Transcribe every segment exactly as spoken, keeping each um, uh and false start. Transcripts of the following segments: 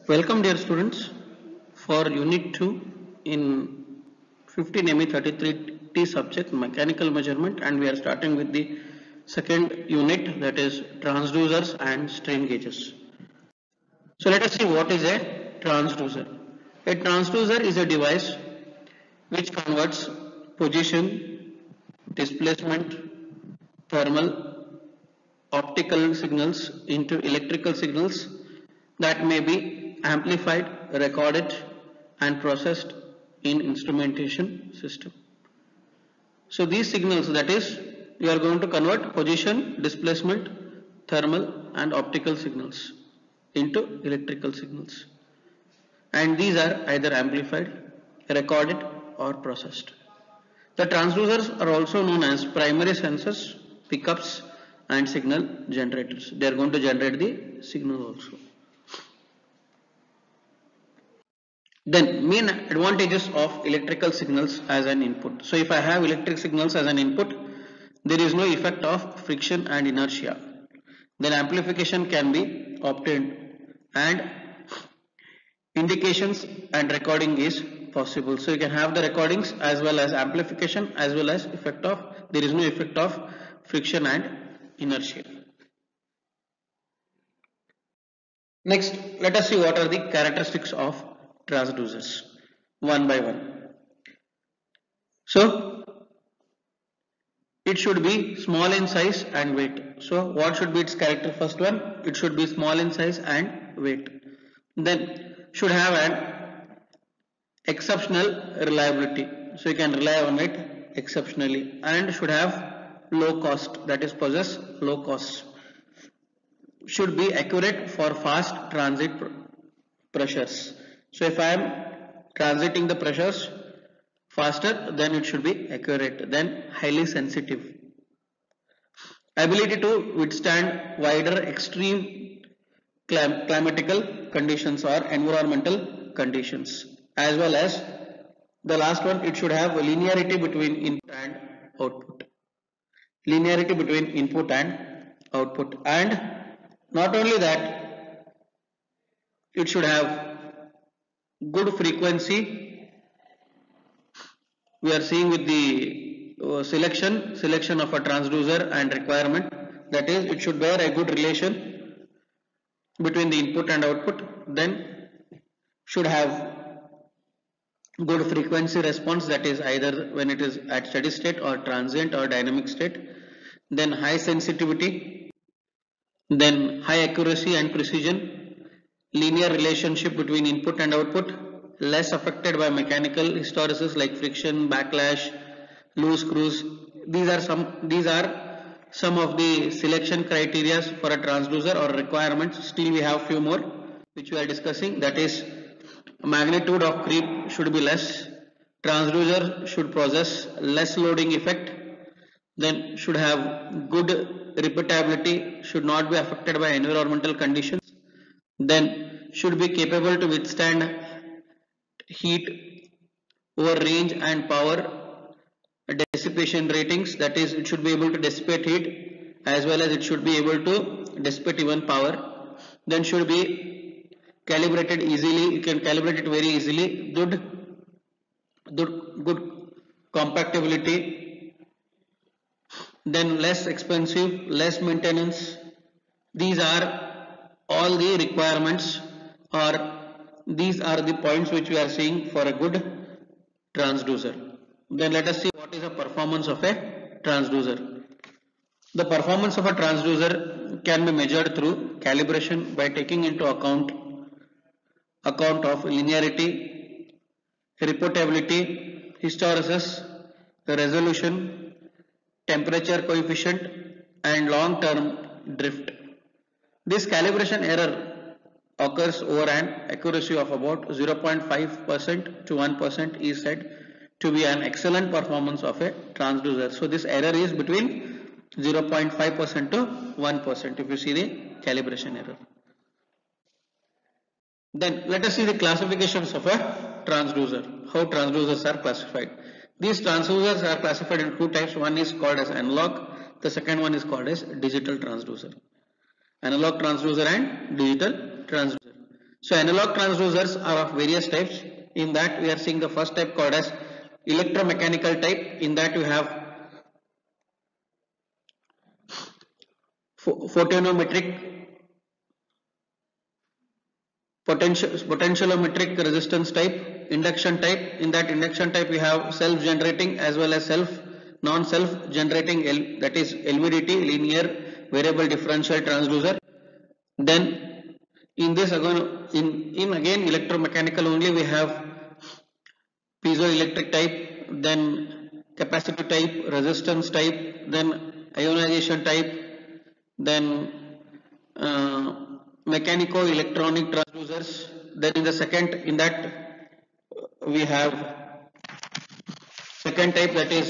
Welcome dear students for unit two in fifteen M E thirty-three T subject mechanical measurement, and we are starting with the second unit, that is transducers and strain gauges. So let us see what is a transducer. A transducer is a device which converts position, displacement, thermal, optical signals into electrical signals that may be amplified, recorded and processed in instrumentation system. So these signals, that is, you are going to convert position, displacement, thermal and optical signals into electrical signals, and these are either amplified, recorded or processed. The transducers are also known as primary sensors, pickups and signal generators. They are going to generate the signal also. Then main advantages of electrical signals as an input. So if I have electric signals as an input, there is no effect of friction and inertia. Then amplification can be obtained and indications and recording is possible. So you can have the recordings as well as amplification as well as effect of, there is no effect of friction and inertia. Next, let us see what are the characteristics of transducers one by one. So it should be small in size and weight. So what should be its character? First one, it should be small in size and weight. Then should have an exceptional reliability. So you can rely on it exceptionally, and should have low cost, that is possess low cost. Should be accurate for fast transit pressures. So if I am transiting the pressures faster, then it should be accurate. Then highly sensitive. Ability to withstand wider extreme clim climatical conditions or environmental conditions, as well as the last one, it should have a linearity between input and output. Linearity between input and output, and not only that, it should have good frequency. We are seeing with the uh, selection selection of a transducer and requirement, that is, it should bear a good relation between the input and output. Then should have good frequency response, that is either when it is at steady state or transient or dynamic state. Then high sensitivity, then high accuracy and precision, linear relationship between input and output, less affected by mechanical hysteresis like friction, backlash, loose screws. These are some these are some of the selection criteria for a transducer or requirements. Still we have few more which we are discussing, that is magnitude of creep should be less, transducer should possess less loading effect, then should have good repeatability, should not be affected by environmental conditions, then should be capable to withstand heat over range and power dissipation ratings, that is, it should be able to dissipate heat as well as it should be able to dissipate even power. Then should be calibrated easily, you can calibrate it very easily, good good, good compactability, then less expensive, less maintenance. These are all the requirements, or these are the points which we are seeing for a good transducer. Then let us see what is the performance of a transducer. The performance of a transducer can be measured through calibration by taking into account account of linearity, reportability, hysteresis, resolution, temperature coefficient and long-term drift. This calibration error occurs over an accuracy of about zero point five percent to one percent is said to be an excellent performance of a transducer. So this error is between zero point five percent to one percent if you see the calibration error. Then let us see the classifications of a transducer, how transducers are classified. These transducers are classified in two types. One is called as analog, the second one is called as digital transducer. Analog transducer and digital transducer. So analog transducers are of various types. In that we are seeing the first type called as electromechanical type. In that we have photonometric, potential, potentiometric resistance type, induction type. In that induction type we have self-generating as well as self non-self generating L, that is L V D T, linear variable differential transducer. Then in this again in, in again electromechanical only we have piezoelectric type, then capacitive type, resistance type, then ionization type, then uh, mechanico-electronic transducers. Then in the second, in that we have second type, that is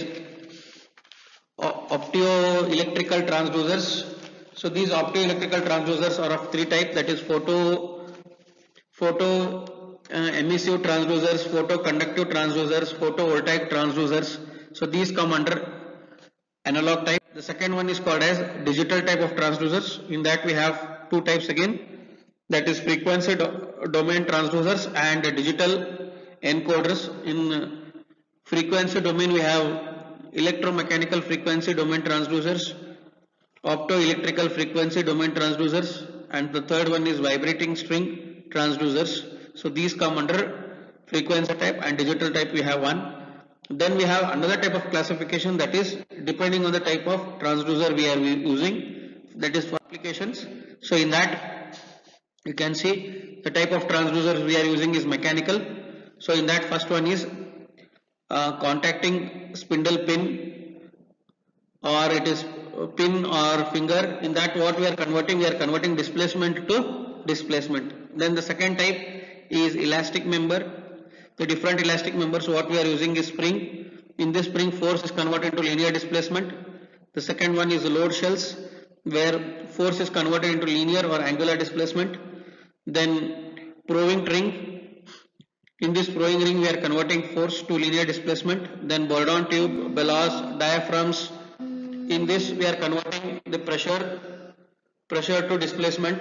optoelectrical transducers. So these optoelectrical transducers are of three types, that is photo photo uh, emissive transducers, photoconductive transducers, photovoltaic transducers. So these come under analog type. The second one is called as digital type of transducers. In that we have two types again, that is frequency do domain transducers and digital encoders. In frequency domain we have electromechanical frequency domain transducers, optoelectrical frequency domain transducers, and the third one is vibrating string transducers. So these come under frequency type, and digital type we have one. Then we have another type of classification, that is depending on the type of transducer we are using, that is for applications. So in that you can see the type of transducers we are using is mechanical. So in that first one is uh, contacting spindle pin, or it is pin or finger. In that what we are converting, we are converting displacement to displacement. Then the second type is elastic member. The different elastic members what we are using is spring. In this spring force is converted into linear displacement. The second one is load shells, where force is converted into linear or angular displacement. Then proving ring. In this proving ring we are converting force to linear displacement. Then Bourdon tube, bellows, diaphragms. In this we are converting the pressure pressure to displacement.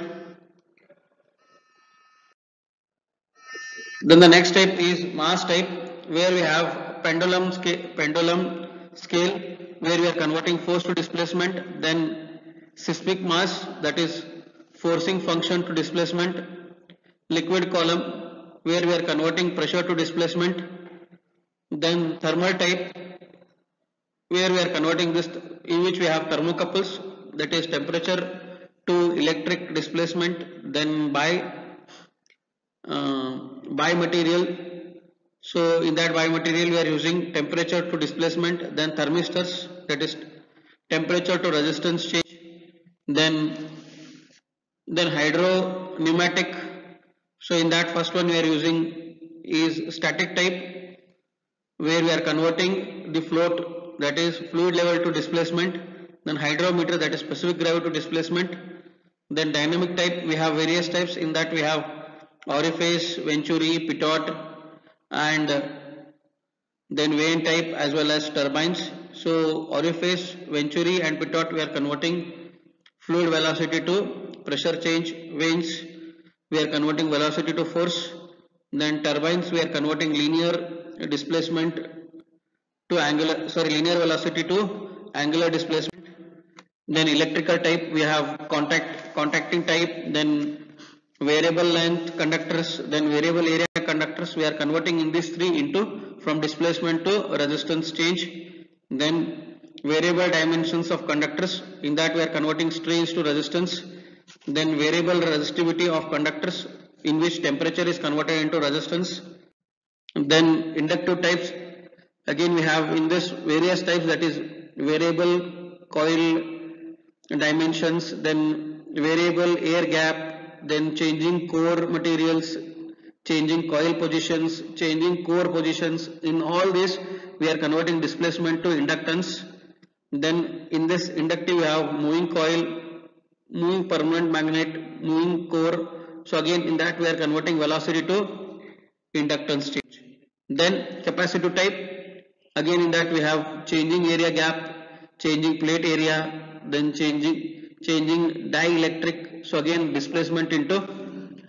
Then the next type is mass type, where we have pendulum scale, pendulum scale, where we are converting force to displacement. Then seismic mass, that is forcing function to displacement. Liquid column, where we are converting pressure to displacement. Then thermal type, where we are converting this, in which we have thermocouples, that is temperature to electric displacement. Then by uh, by material, so in that by material we are using temperature to displacement. Then thermistors, that is temperature to resistance change. Then then hydro pneumatic, so in that first one we are using is static type, where we are converting the float, that is fluid level to displacement. Then hydrometer, that is specific gravity to displacement. Then dynamic type, we have various types. In that we have orifice, venturi, pitot, and then vane type as well as turbines. So orifice, venturi and pitot we are converting fluid velocity to pressure change. Vanes we are converting velocity to force. Then turbines we are converting linear displacement to angular, sorry linear velocity to angular displacement. Then electrical type we have contact contacting type, then variable length conductors, then variable area conductors. We are converting in these three into from displacement to resistance change. Then variable dimensions of conductors, in that we are converting strains to resistance. Then variable resistivity of conductors, in which temperature is converted into resistance. Then inductive types, again we have in this various types, that is variable coil dimensions, then variable air gap, then changing core materials, changing coil positions, changing core positions. In all this we are converting displacement to inductance. Then in this inductive we have moving coil, moving permanent magnet, moving core. So again in that we are converting velocity to inductance change. Then capacitive type, again in that we have changing area gap, changing plate area, then changing changing dielectric. So again displacement into uh,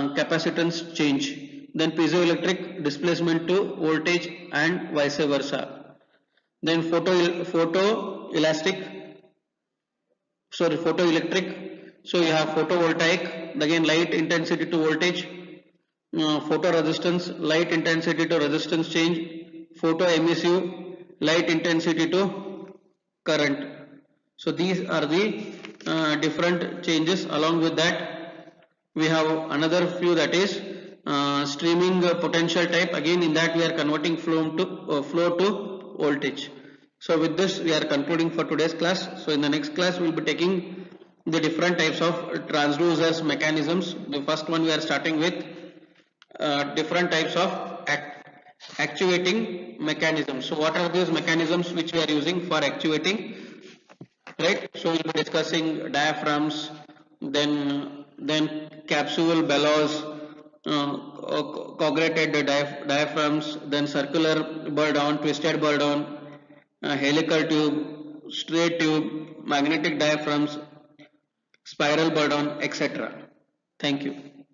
capacitance change, then piezoelectric displacement to voltage and vice versa, then photo photoelastic sorry photoelectric, so you have photovoltaic, again light intensity to voltage, uh, photoresistance light intensity to resistance change, photoemissive light intensity to current. So these are the uh, different changes. Along with that we have another few, that is uh, streaming uh, potential type. Again in that we are converting flow to uh, flow to voltage. So with this we are concluding for today's class. So in the next class we will be taking the different types of transducers mechanisms. The first one we are starting with uh, different types of act actuating mechanisms. So what are those mechanisms which we are using for actuating, right? So we'll be discussing diaphragms, then then capsule bellows, uh, corrugated diaph diaphragms, then circular burr on, twisted burr on, uh, helical tube, straight tube, magnetic diaphragms, spiral burr on, et cetera. Thank you.